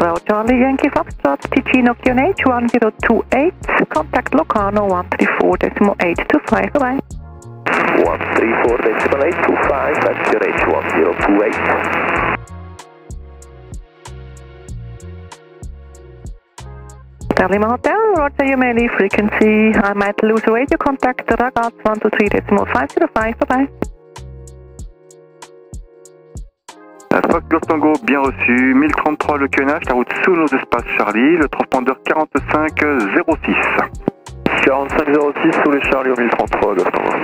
Bravo Charlie Yankee Foxtrot, Ticino QNH 1028, contact Locarno 134.825, bye-bye. 134.825, that's QNH 1028. Lima Hotel, Roger, you may leave frequency. I might lose radio contact, Ragaz 123.505, bye-bye. Fox Golf Tango, bien reçu. 1033 le QNH, la route sous nos espaces Charlie, le transpondeur 4506. 4506 sous les Charlie au 1033 Golf Tango.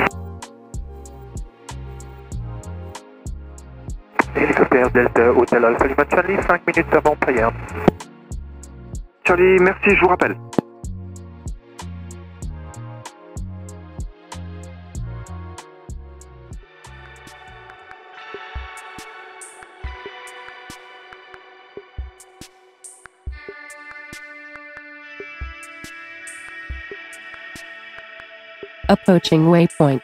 Hélicoptère Delta Hotel Alpha Lima Charlie, 5 minutes avant Payerne. Charlie, merci, je vous rappelle. Approaching waypoint.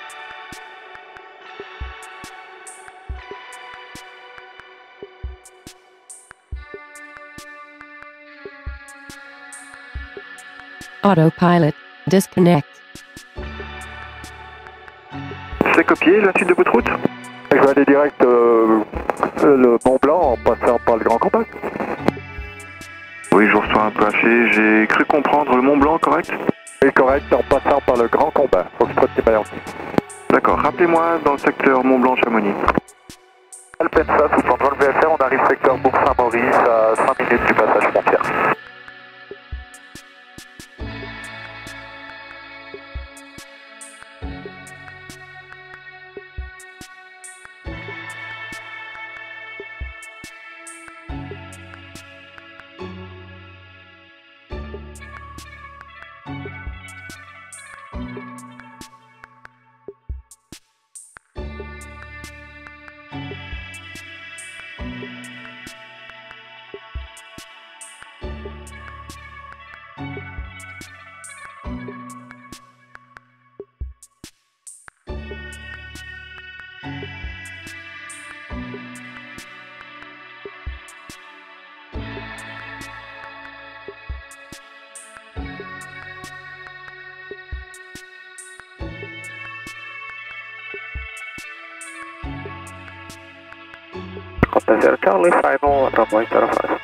Autopilot, disconnect. C'est copié, la suite de votre route? Je vais aller direct le Mont Blanc en passant par le Grand Combat. Oui, je vous reçois un peu haché. J'ai cru comprendre le Mont Blanc, correct? Oui, correct, en passant par le Grand Combat. Foxtrot Timberland. D'accord, rappelez-moi dans le secteur Mont Blanc-Chamonix. Alpensa, sous son vol VFR, on arrive secteur Bourg-Saint-Maurice à 5 minutes du passage frontière. Contact Charlie, final runway 05.